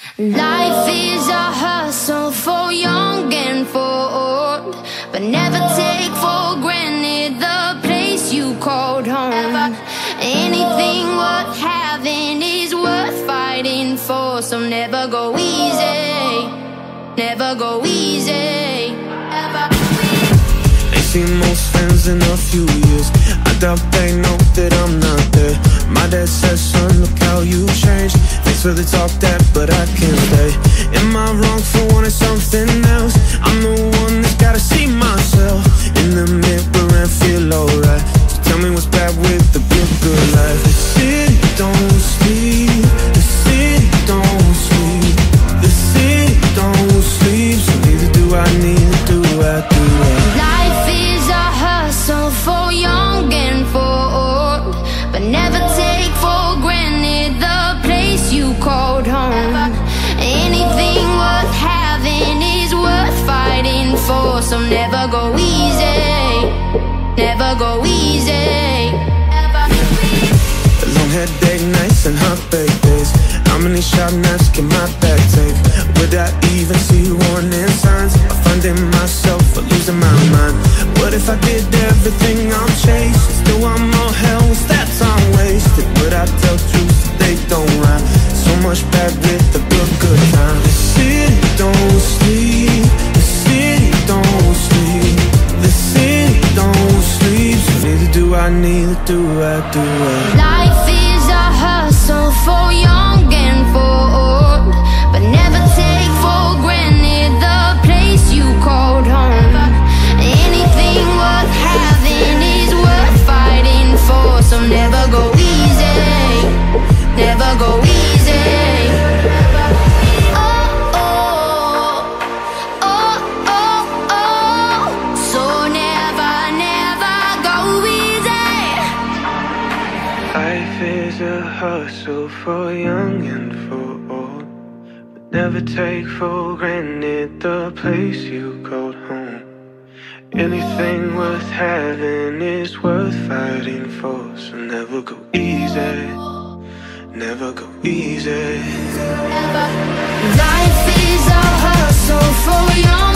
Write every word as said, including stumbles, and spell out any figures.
Life is a hustle for young and for old, but never take for granted the place you called home. Anything worth having is worth fighting for, so never go easy, never go easy, ever. Ain't seen most friends in a few years. I doubt they know that I'm not there. My dad says, son, look how you changed. Thanks for the talk, dad, but I can't stay. Am I wrong for wanting something else? I'm the one that's gotta see myself in the mirror and feel alright. So tell me what's bad with the good, good life. The city don't sleep, the city don't sleep, the city don't sleep, so neither do I, neither do I, do I. Life is a hustle for young and for old, but never take for granted the place you called home. Anything worth having is worth fighting for, so never go easy, never go easy, ever. Long headache nights and heartbreak days. How many shot nights can my back take? Would I even see warning signs? I find in myself for losing my mind. What if I did everything I'm chasing? Still want more hell, was that time wasted? Would I tell truths that they don't rhyme? So much bad with the good, good time. The city don't sleep, the city don't sleep, the city don't sleep, so neither do I, neither do I, do I. Life is a hustle for young and for old, but never take for granted the place you called home. Anything worth having is worth fighting for, so never go easy, never go easy. Oh, oh, oh, oh, oh, so never, never go easy. Life is a hustle for young and for old, but never take for granted the place you called home. Anything worth having is worth fighting for, so never go easy, never go easy. Life is a hustle for young